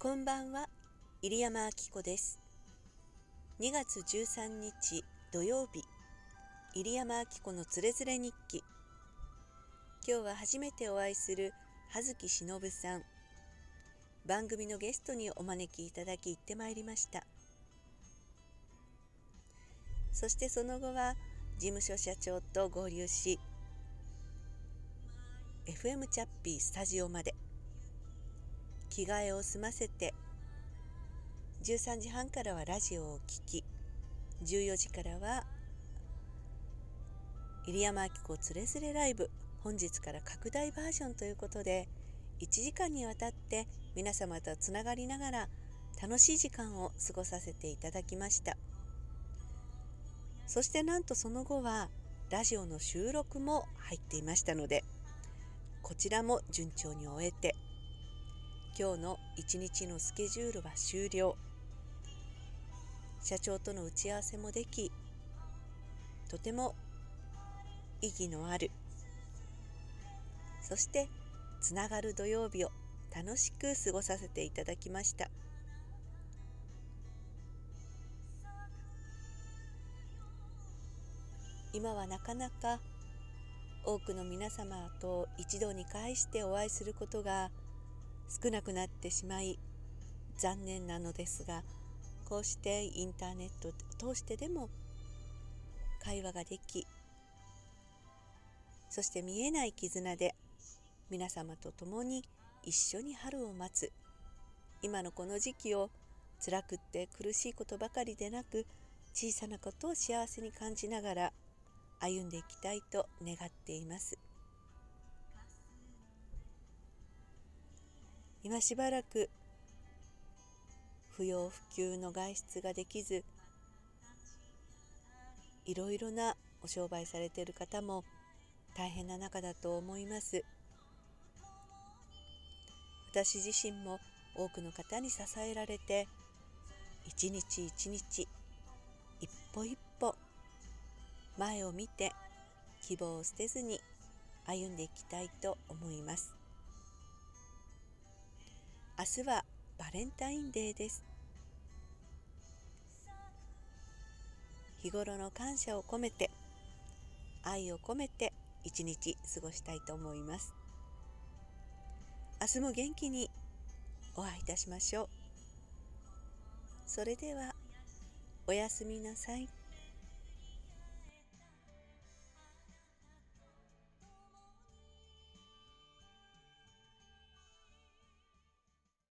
こんばんは、入山明子です。2月13日土曜日、入山明子のつれづれ日記。今日は初めてお会いする葉月忍さん。番組のゲストにお招きいただき行ってまいりました。そしてその後は事務所社長と合流し、FM チャッピースタジオまで着替えを済ませて、13時半からはラジオを聴き、14時からは入山明子つれづれライブ、本日から拡大バージョンということで、1時間にわたって皆様とつながりながら楽しい時間を過ごさせていただきました。そしてなんとその後はラジオの収録も入っていましたので、こちらも順調に終えて、今日の一日のスケジュールは終了。社長との打ち合わせもでき、とても意義のある、そしてつながる土曜日を楽しく過ごさせていただきました。今はなかなか多くの皆様と一堂に会してお会いすることが少なくなってしまい残念なのですが、こうしてインターネットを通してでも会話ができ、そして見えない絆で皆様と共に一緒に春を待つ、今のこの時期を辛くって苦しいことばかりでなく、小さなことを幸せに感じながら歩んでいきたいと願っています。今しばらく不要不急の外出ができず、いろいろなお商売されている方も大変な中だと思います。私自身も多くの方に支えられて、一日一日一歩一歩前を見て希望を捨てずに歩んでいきたいと思います。明日はバレンタインデーです。日頃の感謝を込めて、愛を込めて一日過ごしたいと思います。明日も元気にお会いいたしましょう。それではおやすみなさい。